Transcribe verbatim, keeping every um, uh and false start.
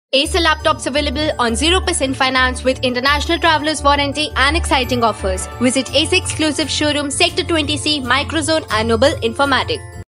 Acer laptops available on zero percent finance with international travelers warranty and exciting offers. Visit Acer exclusive showroom Sector twenty C, Microzone and Noble Informatic.